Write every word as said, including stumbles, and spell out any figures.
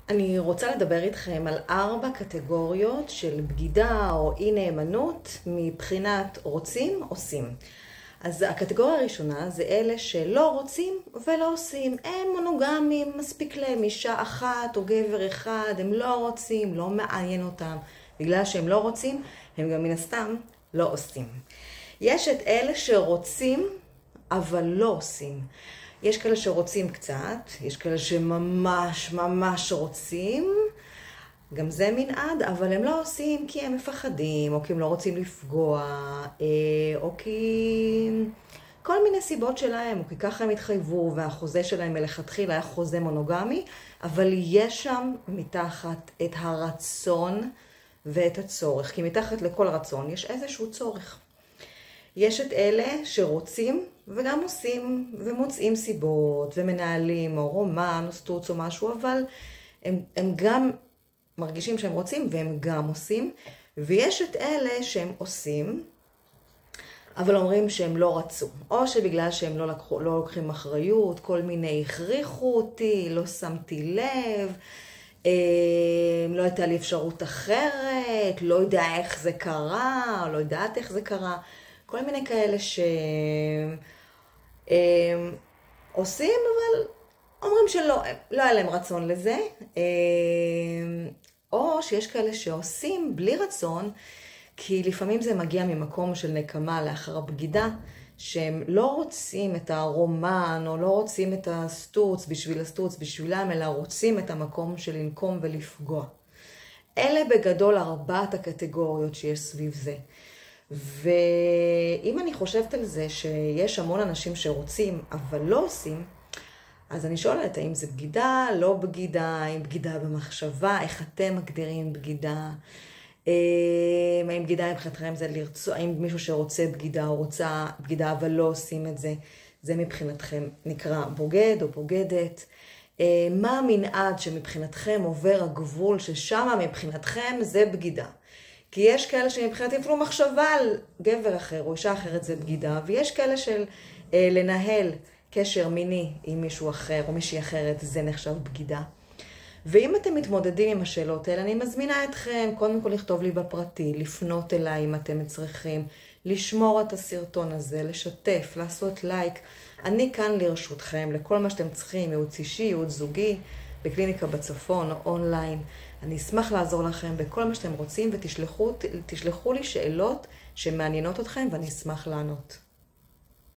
אני רוצה לדבר איתכם על ארבע קטגוריות של בגידה או אי נאמנות מבחינת רוצים, עושים. אז הקטגוריה הראשונה זה אלה שלא רוצים ולא עושים. הם מונוגמים, מספיק להם אישה אחת או גבר אחד, הם לא רוצים, לא מעניין אותם. בגלל שהם לא רוצים, הם גם מן הסתם לא עושים. יש את אלה שרוצים אבל לא עושים. יש כאלה שרוצים קצת, יש כאלה שממש ממש רוצים, גם זה מנעד, אבל הם לא עושים כי הם מפחדים, או כי הם לא רוצים לפגוע, או כי כל מיני סיבות שלהם, או כי ככה הם התחייבו, והחוזה שלהם מלכתחילה היה חוזה מונוגמי, אבל יש שם מתחת את הרצון ואת הצורך, כי מתחת לכל רצון יש איזשהו צורך. יש את אלה שרוצים וגם עושים ומוצאים סיבות ומנהלים או רומן או סטוץ או משהו, אבל הם, הם גם מרגישים שהם רוצים והם גם עושים. ויש את אלה שהם עושים אבל אומרים שהם לא רצו, או שבגלל שהם לא, לקחו, לא לוקחים אחריות, כל מיני הכריחו אותי, לא שמתי לב, לא הייתה לי אפשרות אחרת, לא יודע איך זה קרה, לא יודעת איך זה קרה. כל מיני כאלה שעושים, אבל אומרים שלא, לא היה להם רצון לזה. או שיש כאלה שעושים בלי רצון, כי לפעמים זה מגיע ממקום של נקמה לאחר הבגידה, שהם לא רוצים את הרומן, או לא רוצים את הסטוץ בשביל הסטוץ בשבילם, אלא רוצים את המקום של לנקום ולפגוע. אלה בגדול ארבעת הקטגוריות שיש סביב זה. ואם אני חושבת על זה שיש המון אנשים שרוצים אבל לא עושים, אז אני שואלת האם זה בגידה, לא בגידה, האם בגידה במחשבה, איך אתם מגדירים בגידה, האם בגידה מבחינתכם זה לרצות, האם מישהו שרוצה בגידה או רוצה בגידה אבל לא עושים את זה, זה מבחינתכם נקרא בוגד או בוגדת. מה המנעד שמבחינתכם עובר הגבול ששם מבחינתכם זה בגידה? כי יש כאלה שמבחינתי אפילו מחשבה על גבר אחר או אישה אחרת זה בגידה, ויש כאלה של אה, לנהל קשר מיני עם מישהו אחר או מישהי אחרת זה נחשב בגידה. ואם אתם מתמודדים עם השאלות האלה, אני מזמינה אתכם קודם כל לכתוב לי בפרטי, לפנות אליי אם אתם צריכים, לשמור את הסרטון הזה, לשתף, לעשות לייק. אני כאן לרשותכם לכל מה שאתם צריכים, ייעוץ אישי, ייעוץ זוגי, בקליניקה בצפון או אונליין. אני אשמח לעזור לכם בכל מה שאתם רוצים, ותשלחו תשלחו לי שאלות שמעניינות אתכם ואני אשמח לענות.